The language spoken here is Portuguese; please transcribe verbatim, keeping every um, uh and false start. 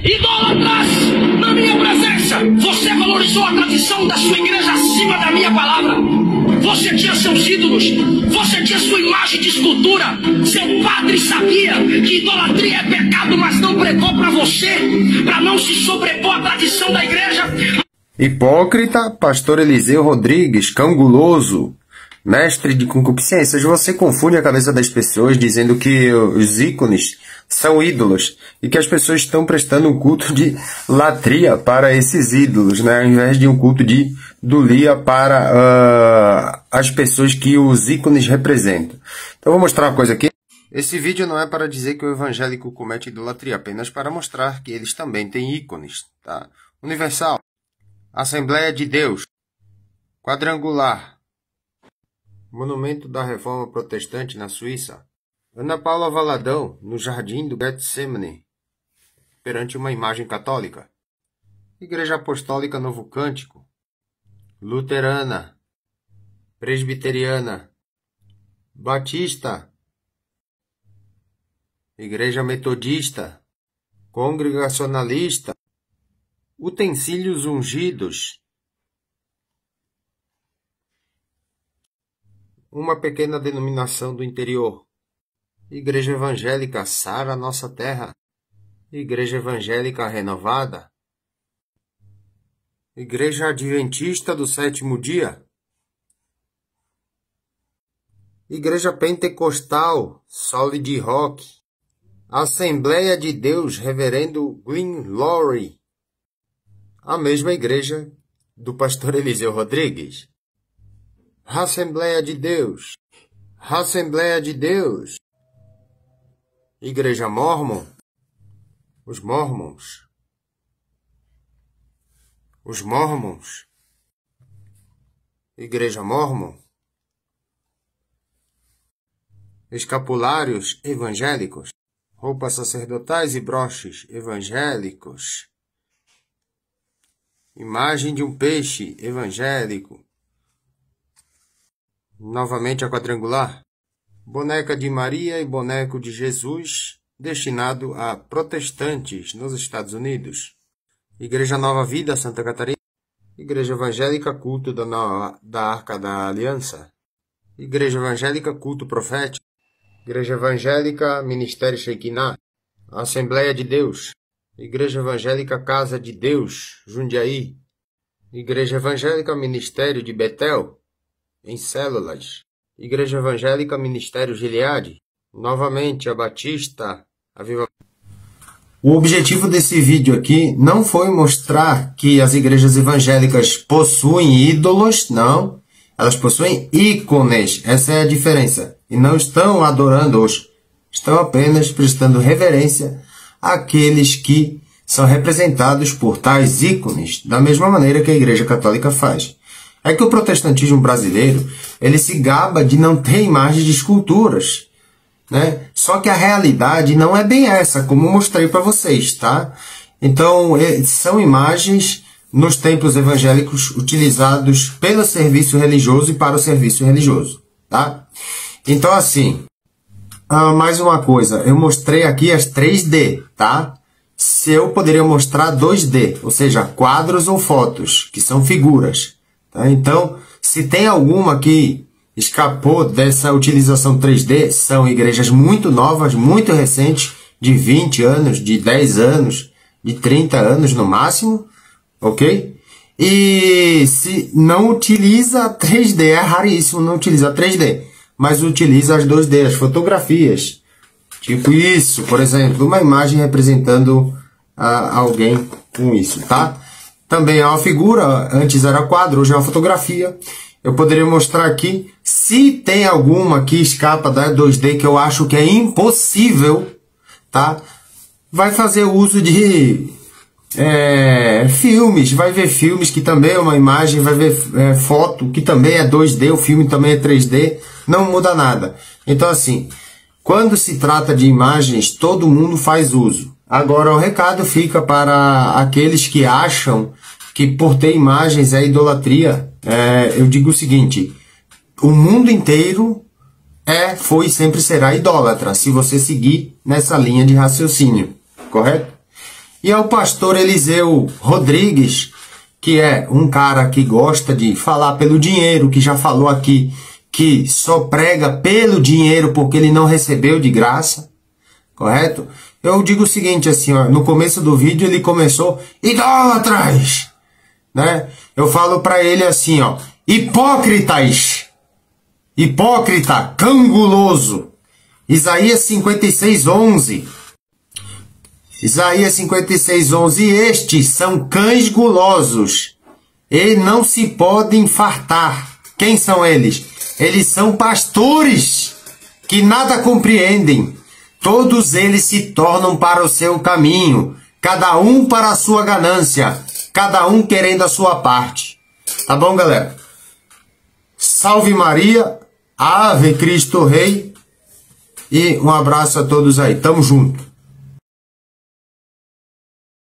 idólatras na minha presença. Você valorizou a tradição da sua igreja acima da minha palavra. Você tinha seus ídolos, você tinha sua imagem de escultura. Seu padre sabia que idolatria é pecado, mas não pregou para você, para não se sobrepor à tradição da igreja. Hipócrita, pastor Eliseu Rodrigues, canguloso, mestre de concupiscências, você confunde a cabeça das pessoas dizendo que os ícones são ídolos e que as pessoas estão prestando um culto de latria para esses ídolos, né? Ao invés de um culto de idolia para uh, as pessoas que os ícones representam. Então, vou mostrar uma coisa aqui. Esse vídeo não é para dizer que o evangélico comete idolatria, apenas para mostrar que eles também têm ícones, tá? Universal, Assembleia de Deus, Quadrangular, Monumento da Reforma Protestante na Suíça, Ana Paula Valadão, no Jardim do Getsemane, perante uma imagem católica, Igreja Apostólica Novo Cântico, Luterana, Presbiteriana, Batista, Igreja Metodista, Congregacionalista, Utensílios Ungidos, uma pequena denominação do interior, Igreja Evangélica Sara Nossa Terra, Igreja Evangélica Renovada, Igreja Adventista do Sétimo Dia, Igreja Pentecostal Solid Rock, Assembleia de Deus Reverendo Glenn Lowry, a mesma igreja do pastor Eliseu Rodrigues, Assembleia de Deus, Assembleia de Deus, Igreja Mormon, os Mormons, os Mormons, Igreja Mormon, Escapulários evangélicos, roupas sacerdotais e broches evangélicos, imagem de um peixe evangélico, novamente a quadrangular, boneca de Maria e boneco de Jesus, destinado a protestantes nos Estados Unidos, Igreja Nova Vida Santa Catarina, Igreja Evangélica Culto da, Nova, da Arca da Aliança, Igreja Evangélica Culto Profético, Igreja Evangélica Ministério Shekinah, Assembleia de Deus, Igreja Evangélica Casa de Deus, Jundiaí, Igreja Evangélica Ministério de Betel, em Células, Igreja Evangélica Ministério Gileade, novamente a Batista, a Viva. O objetivo desse vídeo aqui não foi mostrar que as igrejas evangélicas possuem ídolos, não. Elas possuem ícones, essa é a diferença. E não estão adorando-os, estão apenas prestando reverência àqueles que são representados por tais ícones, da mesma maneira que a Igreja Católica faz. É que o protestantismo brasileiro, ele se gaba de não ter imagens de esculturas, né? Só que a realidade não é bem essa, como eu mostrei para vocês, tá? Então, são imagens nos templos evangélicos utilizados pelo serviço religioso e para o serviço religioso, tá? Então, assim, ah, mais uma coisa, eu mostrei aqui as três D, tá? Se eu poderia mostrar dois D, ou seja, quadros ou fotos, que são figuras, tá? Então, se tem alguma que escapou dessa utilização três D, são igrejas muito novas, muito recentes, de vinte anos, de dez anos, de trinta anos no máximo, ok? E se não utiliza três D, é raríssimo não utilizar três D, mas utiliza as dois D, as fotografias. Tipo isso, por exemplo, uma imagem representando ah, alguém com isso, tá? Também é uma figura, antes era quadro, hoje é uma fotografia. Eu poderia mostrar aqui, se tem alguma que escapa da dois D, que eu acho que é impossível, tá? Vai fazer uso de é, filmes, vai ver filmes que também é uma imagem, vai ver é, foto que também é dois D, o filme também é três D, não muda nada. Então assim, quando se trata de imagens, todo mundo faz uso. Agora o recado fica para aqueles que acham que por ter imagens é idolatria. É, eu digo o seguinte, o mundo inteiro é, foi e sempre será idólatra, se você seguir nessa linha de raciocínio, correto? E ao pastor Eliseu Rodrigues, que é um cara que gosta de falar pelo dinheiro, que já falou aqui que só prega pelo dinheiro porque ele não recebeu de graça, correto? Eu digo o seguinte, assim, ó, no começo do vídeo ele começou, idólatras, né? Eu falo para ele assim, ó, hipócritas, hipócrita, canguloso. Isaías cinquenta e seis, onze. Isaías cinquenta e seis, onze. Estes são cães gulosos e não se podem fartar. Quem são eles? Eles são pastores que nada compreendem. Todos eles se tornam para o seu caminho, cada um para a sua ganância, cada um querendo a sua parte. Tá bom, galera? Salve Maria, Ave Cristo Rei, e um abraço a todos aí. Tamo junto.